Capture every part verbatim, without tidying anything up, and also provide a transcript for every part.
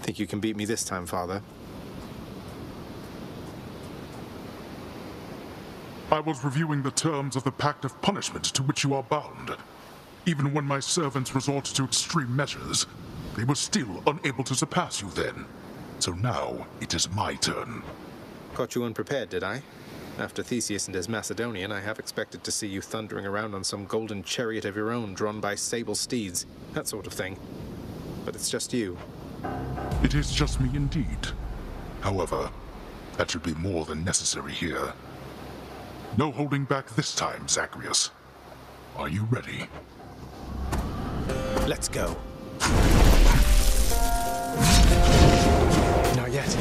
Think you can beat me this time, Father? I was reviewing the terms of the Pact of Punishment to which you are bound. Even when my servants resorted to extreme measures, they were still unable to surpass you then. So now, it is my turn. Caught you unprepared, did I? After Theseus and his Macedonian, I have expected to see you thundering around on some golden chariot of your own, drawn by sable steeds, that sort of thing. But it's just you. It is just me indeed. However, that should be more than necessary here. No holding back this time, Zagreus. Are you ready? Let's go. Not yet.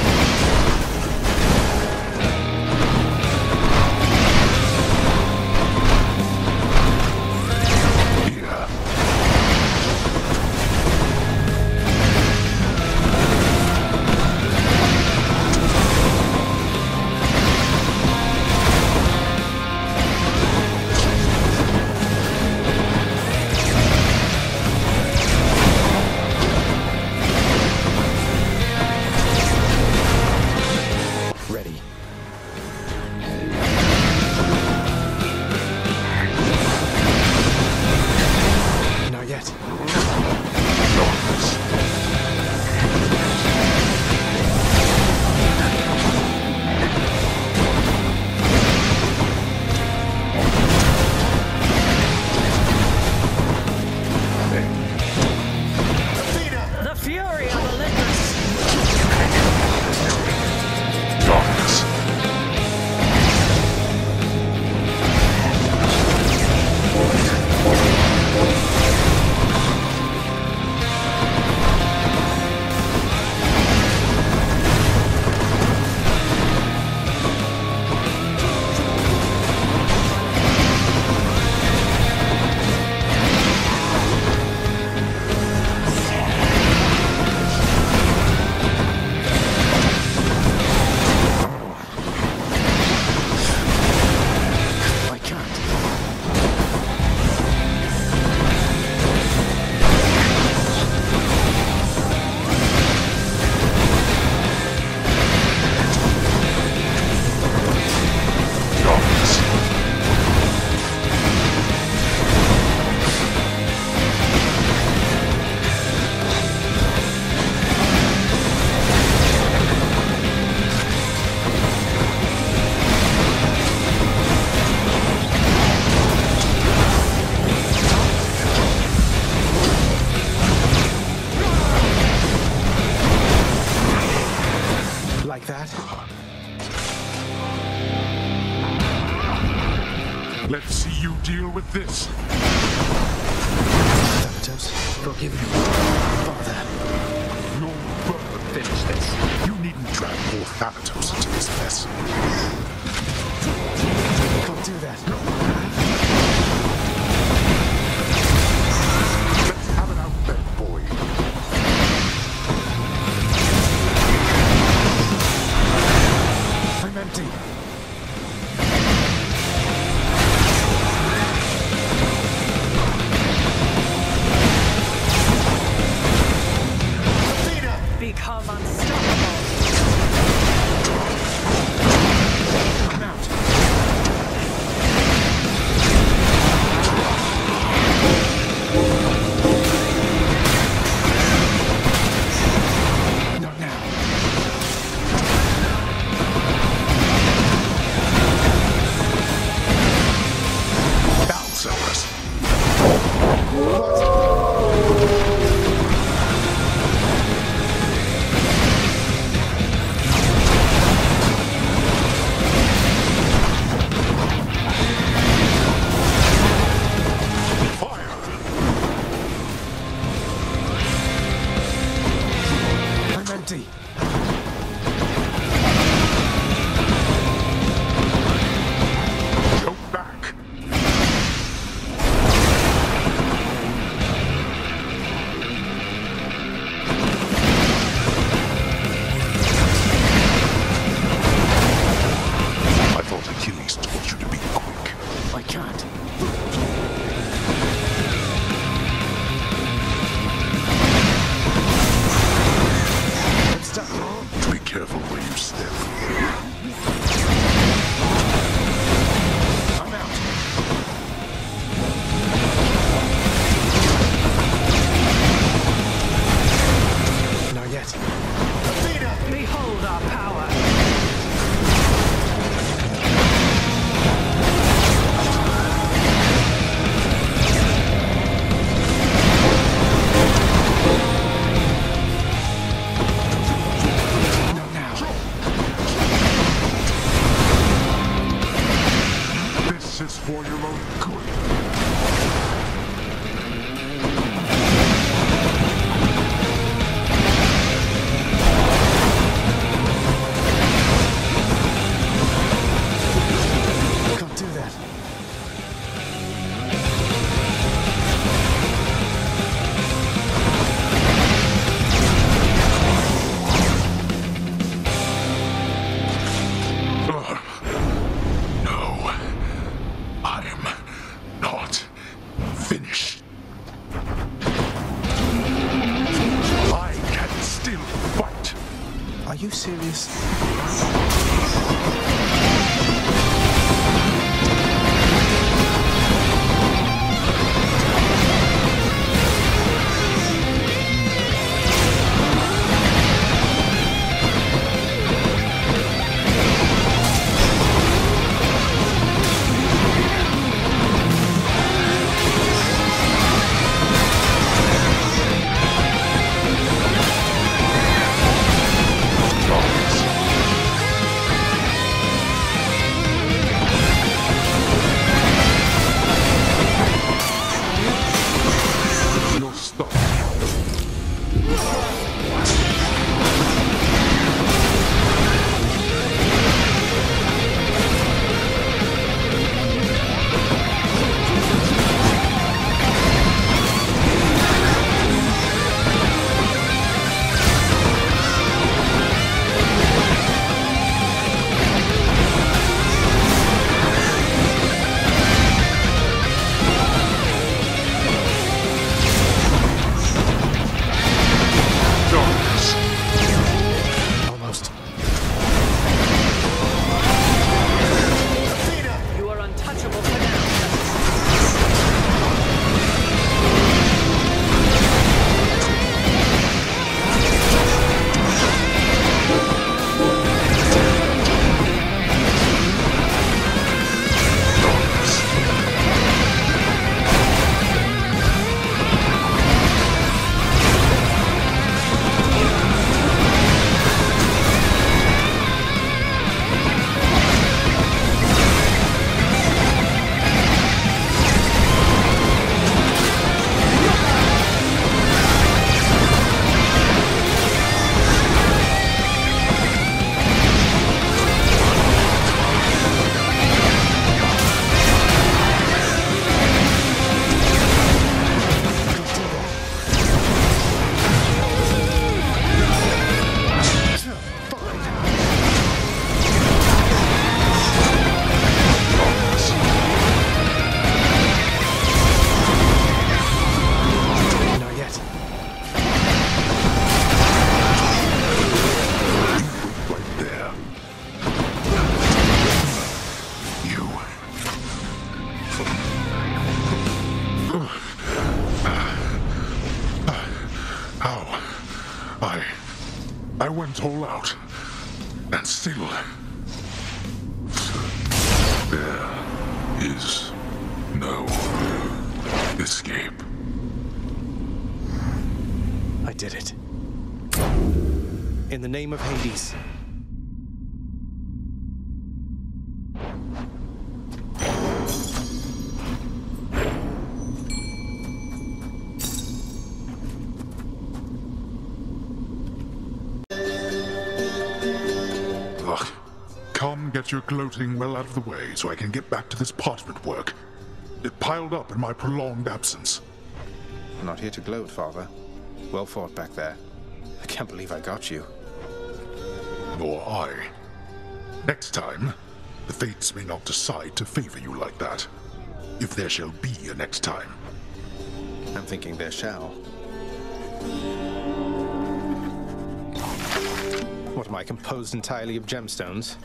Let's see you deal with this. Thanatos, forgive me, Father. Your bird finish this. You needn't drag more Thanatos into this mess. Don't do that. Let's have it out then, boy. I'm empty. Become unstoppable. I'm out. Are you serious? I went all out, and still, there is no escape. I did it. In the name of Hades. Ugh. Come get your gloating well out of the way so I can get back to this parchment work. It piled up in my prolonged absence. I'm not here to gloat, Father. Well fought back there. I can't believe I got you. Nor I. Next time, the fates may not decide to favor you like that. If there shall be a next time. I'm thinking there shall. What am I, composed entirely of gemstones?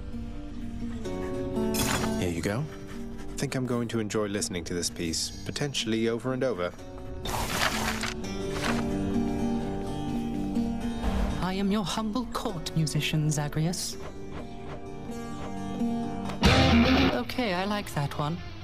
Here you go. I think I'm going to enjoy listening to this piece, potentially over and over. I am your humble court musician, Zagreus. Okay, I like that one.